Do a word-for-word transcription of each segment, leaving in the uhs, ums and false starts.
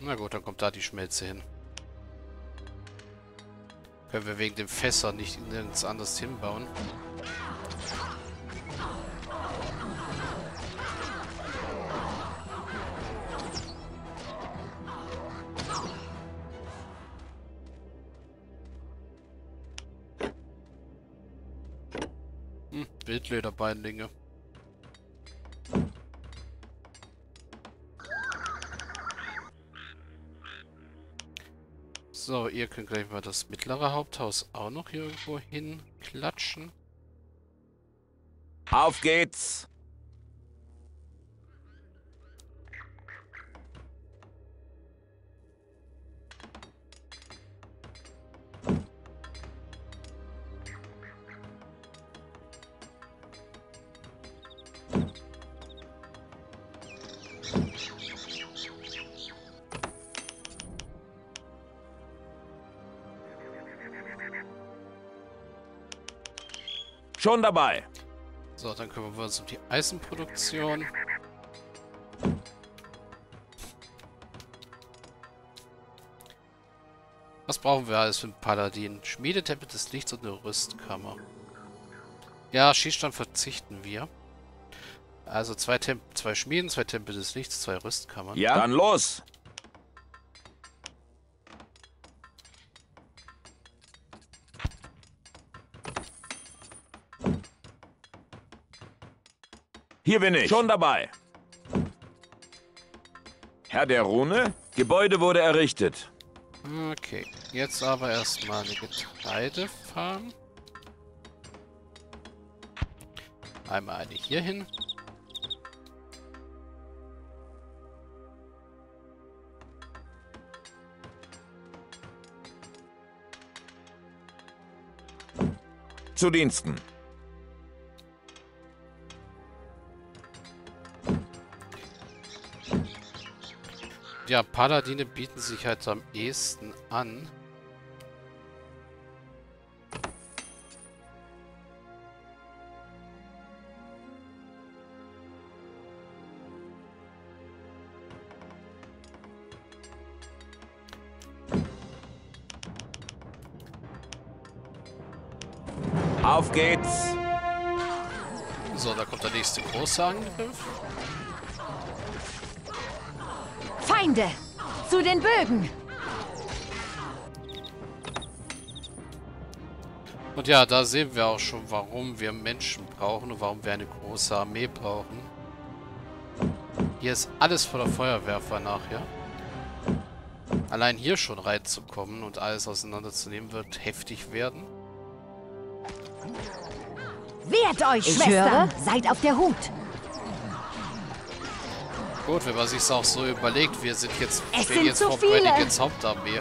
Na gut, dann kommt da die Schmelze hin. Können wir wegen dem Fässer nicht nirgends anders hinbauen. Hm, Wildlederbeinlinge. So, ihr könnt gleich mal das mittlere Haupthaus auch noch hier irgendwo hinklatschen. Auf geht's! Schon dabei. So, dann kümmern wir uns um die Eisenproduktion. Was brauchen wir alles für einen Paladin? Schmiedetempel des Lichts und eine Rüstkammer. Ja, Schießstand verzichten wir. Also zwei, Temp zwei Schmieden, zwei Tempel des Lichts, zwei Rüstkammern. Ja, dann los. Hier bin ich. Schon dabei. Herr der Rune, Gebäude wurde errichtet. Okay, jetzt aber erstmal eine Getreidefarm. Einmal eine hier hin. Zu Diensten. Ja, Paladine bieten sich halt am ehesten an. Auf geht's. So, da kommt der nächste große Angriff. Feinde! Zu den Bögen! Und ja, da sehen wir auch schon, warum wir Menschen brauchen und warum wir eine große Armee brauchen. Hier ist alles voller Feuerwerfer nachher. Allein hier schon reinzukommen und alles auseinanderzunehmen, wird heftig werden. Wehrt euch, Ich Schwestern! höre. Seid auf der Hut! Gut, wenn man sich auch so überlegt, wir sind jetzt, Es stehen sind jetzt zu vor viele. Branigans Hauptarmee.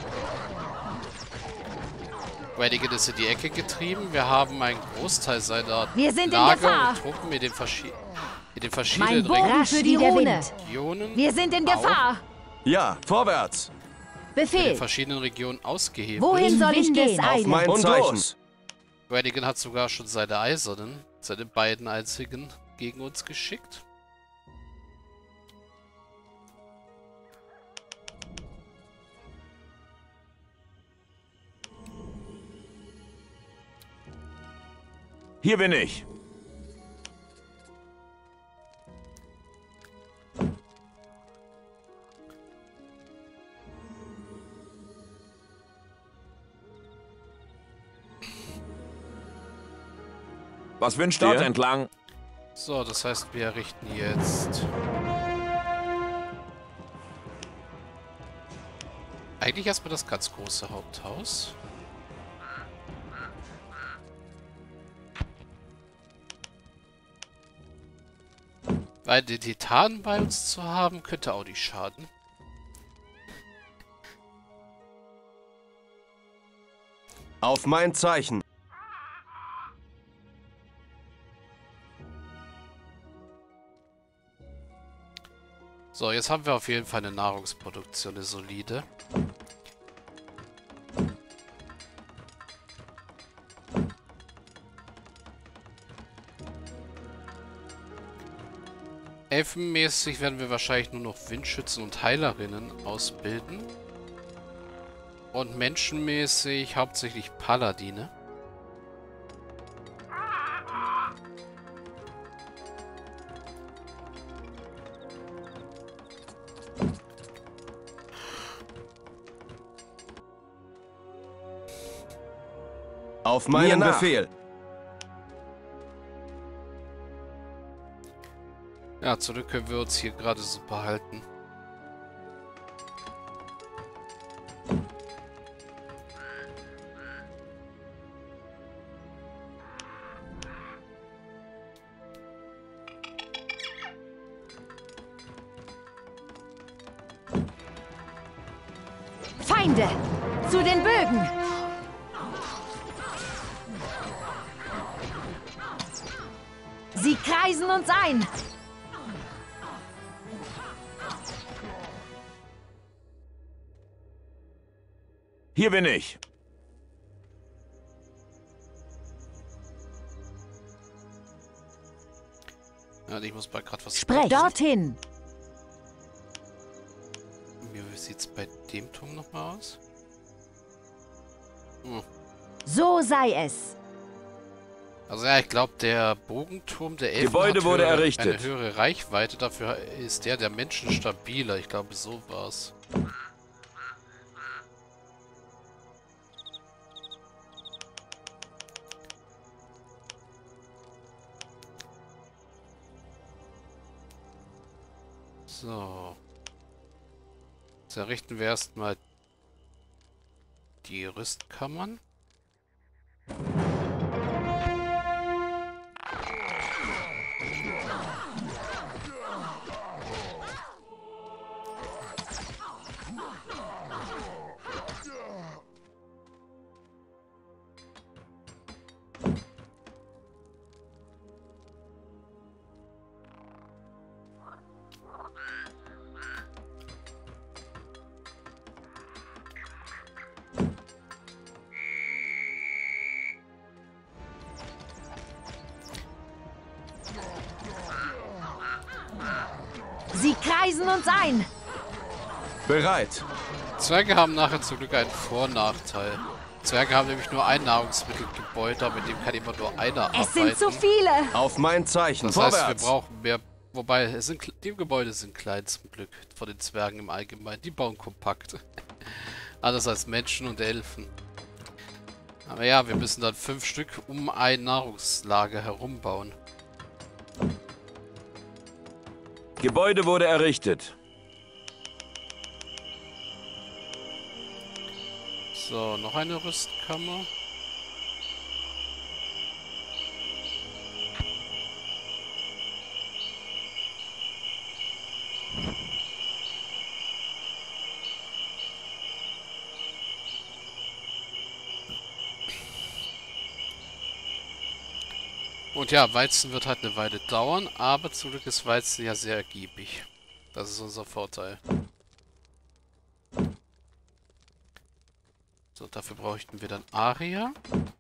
Brannigan ist in die Ecke getrieben. Wir haben einen Großteil seiner Wir sind in Lager Gefahr. und Truppen in den, verschi in den Mein verschiedenen Bogen für die Rune! Regionen, Wir sind in Au. Gefahr! Ja, vorwärts. in den Befehl! verschiedenen Regionen ausgehebelt. Wohin soll ich Windes gehen? Eile. Mein Und Zeichen. los! Brannigan hat sogar schon seine Eisernen, seine beiden einzigen, gegen uns geschickt. Hier bin ich. Was wünscht ihr? Dort entlang. So, das heißt, wir errichten jetzt... Eigentlich erstmal das ganz große Haupthaus. Weil den Titanen bei uns zu haben, könnte auch nicht schaden. Auf mein Zeichen. So, jetzt haben wir auf jeden Fall eine Nahrungsproduktion, eine solide. Elfenmäßig werden wir wahrscheinlich nur noch Windschützen und Heilerinnen ausbilden. Und menschenmäßig hauptsächlich Paladine. Auf meinen Befehl. Ja, zurück können wir uns hier gerade so behalten. Feinde! Zu den Bögen! Sie kreisen uns ein! Hier bin ich. Ja, ich muss mal gerade was Sprech! Dorthin! Wie sieht's bei dem Turm nochmal aus? Hm. So sei es! Also ja, ich glaube, der Bogenturm der Elfen Gebäude hat wurde höhere, errichtet. eine höhere Reichweite. Dafür ist der der Menschen stabiler. Ich glaube, so war's. So. Jetzt errichten wir erstmal die Rüstkammern. Sie kreisen uns ein! Bereit. Zwerge haben nachher zum Glück einen Vor- und Nachteil. Zwerge haben nämlich nur ein Nahrungsmittelgebäude, aber mit dem kann immer nur einer arbeiten. Es sind zu viele! Auf mein Zeichen. Das Vorwärts. heißt, wir brauchen mehr. Wobei, es sind, die Gebäude sind klein zum Glück. Von den Zwergen im Allgemeinen. Die bauen kompakt. Anders als Menschen und Elfen. Aber ja, wir müssen dann fünf Stück um ein Nahrungslager herum bauen. Gebäude wurde errichtet. So, noch eine Rüstkammer. Und ja, Weizen wird halt eine Weile dauern, aber zum Glück ist Weizen ja sehr ergiebig. Das ist unser Vorteil. So, dafür bräuchten wir dann Aria.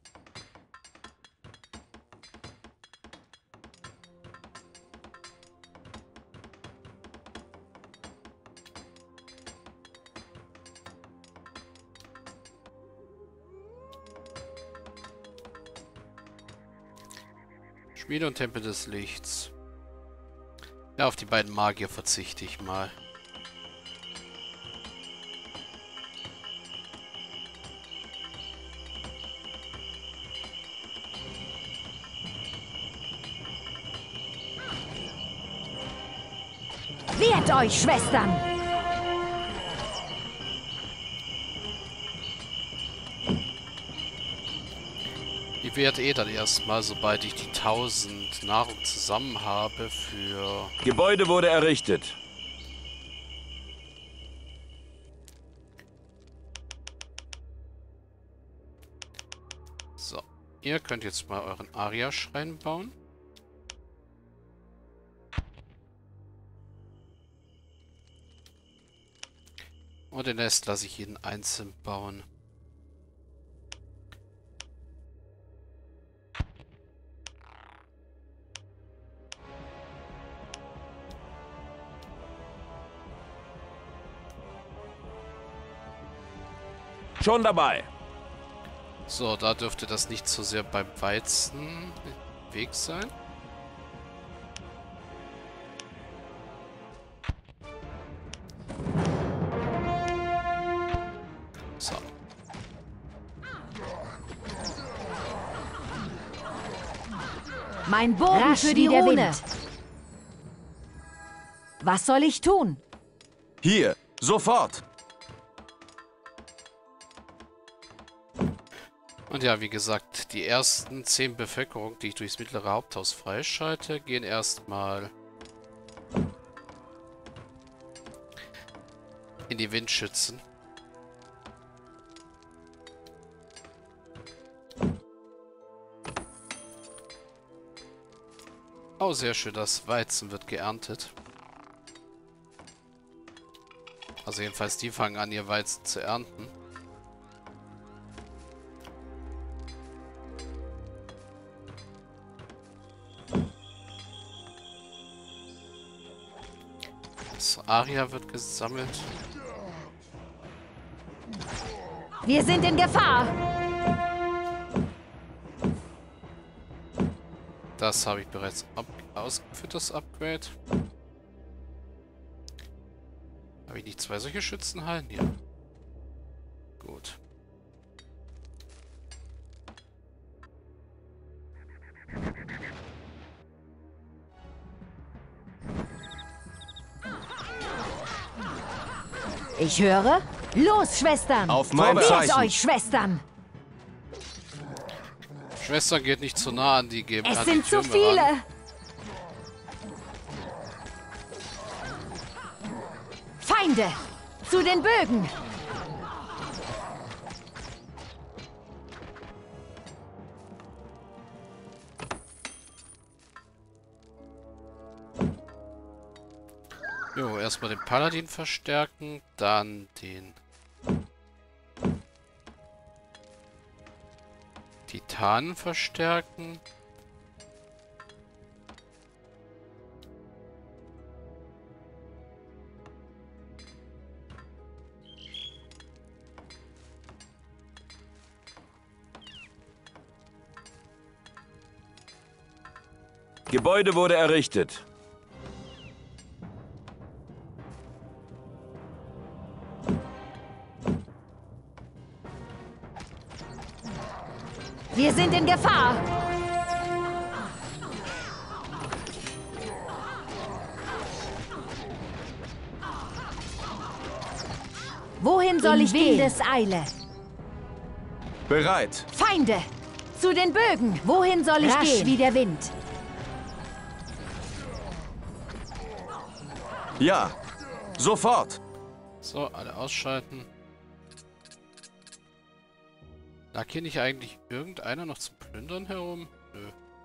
Schmiede und Tempel des Lichts. Ja, auf die beiden Magier verzichte ich mal. Wehrt euch, Schwestern! Die werde eh dann erstmal, sobald ich die tausend Nahrung zusammen habe, für... Gebäude wurde errichtet. So, ihr könnt jetzt mal euren Aria-Schrein bauen. Und den Rest lasse ich jeden einzeln bauen. Schon dabei. So, da dürfte das nicht so sehr beim Weizen im Weg sein. So. Mein Bogen für die Rune. Was soll ich tun? Hier, sofort. Und ja, wie gesagt, die ersten zehn Bevölkerungen, die ich durchs mittlere Haupthaus freischalte, gehen erstmal in die Windschützen. Oh, sehr schön, das Weizen wird geerntet. Also jedenfalls, die fangen an, ihr Weizen zu ernten. Das Aria wird gesammelt. Wir sind in Gefahr. Das habe ich bereits ab ausgeführt, das Upgrade. Habe ich nicht zwei solche Schützenhallen? Ja. Gut. Ich höre. Los, Schwestern. Auf mein Verwehrt Zeichen. euch, Schwestern. Schwestern, geht nicht zu nah an die Ge Es an die sind zu Türme viele. ran. Feinde. Zu den Bögen. Jo, erstmal den Paladin verstärken, dann den Titanen verstärken. Gebäude wurde errichtet. Wir sind in Gefahr. Wohin soll ich gehen? Windeseile. Bereit. Feinde. Zu den Bögen. Wohin soll ich Rasch gehen? wie der Wind. Ja, sofort. So, alle ausschalten. Lag hier nicht eigentlich irgendeiner noch zum Plündern herum? Nö.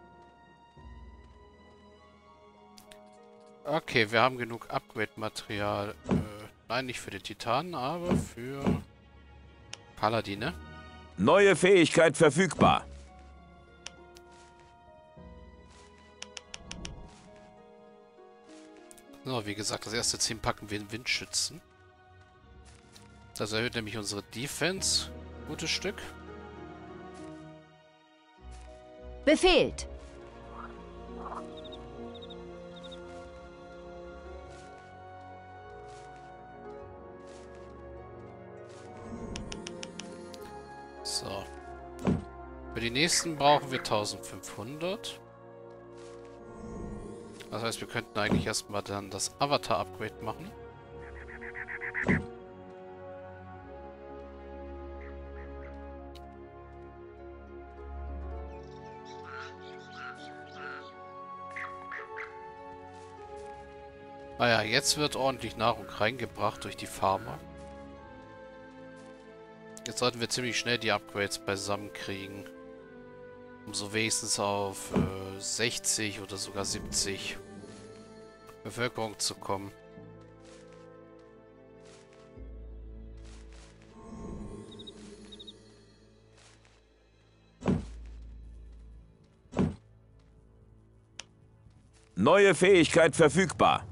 Okay, wir haben genug Upgrade-Material. Äh, nein, nicht für den Titanen, aber für Paladine. Neue Fähigkeit verfügbar. So, wie gesagt, das erste Ziel packen wir in Windschützen. Das erhöht nämlich unsere Defense. Gutes Stück. Befehlt. So. Für die nächsten brauchen wir eintausendfünfhundert. Das heißt, wir könnten eigentlich erstmal dann das Avatar-Upgrade machen. Naja, jetzt wird ordentlich Nahrung reingebracht durch die Farmer. Jetzt sollten wir ziemlich schnell die Upgrades beisammen kriegen. Um so wenigstens auf äh, sechzig oder sogar siebzig Bevölkerung zu kommen. Neue Fähigkeit verfügbar.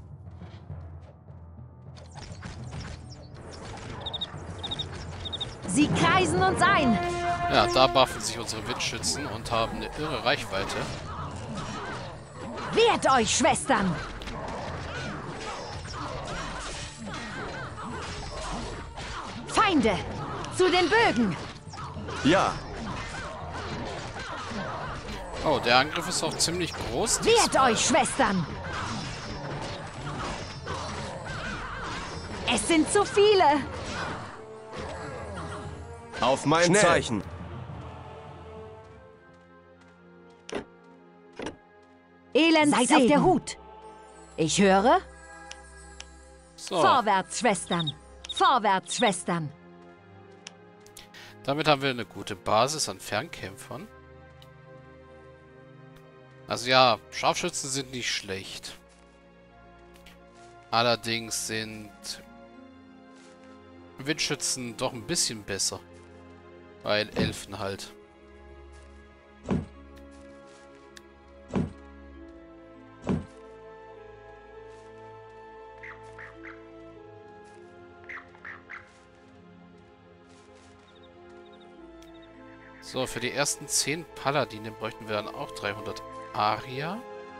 Sie kreisen uns ein. Ja, da buffen sich unsere Windschützen und haben eine irre Reichweite. Wehrt euch, Schwestern! Feinde! Zu den Bögen! Ja, Oh, der Angriff ist auch ziemlich groß. Wehrt diesmal. euch, Schwestern! Es sind zu viele! auf mein Schnell. Zeichen. Elend, seid auf der Hut! Ich höre. So, Vorwärts, Schwestern! Vorwärts, Schwestern! damit haben wir eine gute Basis an Fernkämpfern. Also ja, Scharfschützen sind nicht schlecht. Allerdings sind Windschützen doch ein bisschen besser. Weil Elfen halt. So, für die ersten zehn Paladine bräuchten wir dann auch dreihundert Aria.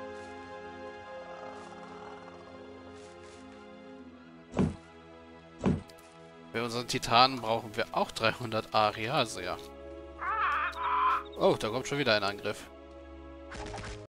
Bei unseren Titanen brauchen wir auch dreihundert Aria, also ja. Oh, da kommt schon wieder ein Angriff.